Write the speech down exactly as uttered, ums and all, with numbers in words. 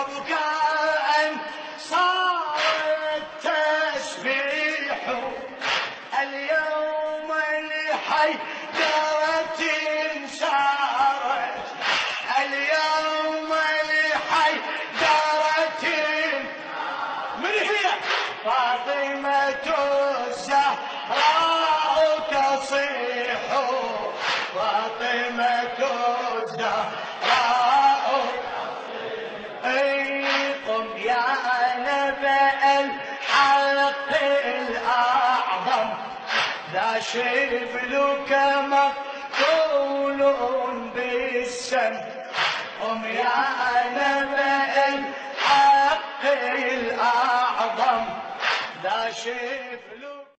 وبكاء صار التسبيح اليوم لحيدرة انسارت اليوم لحيدرة من هي فاطمة الزهراء تصيح فاطمة الزهراء اي قم يا نبأ الحق الأعظم ذا شبلك مقتول بالسم قم يا نبأ الحق الأعظم ذا شبلك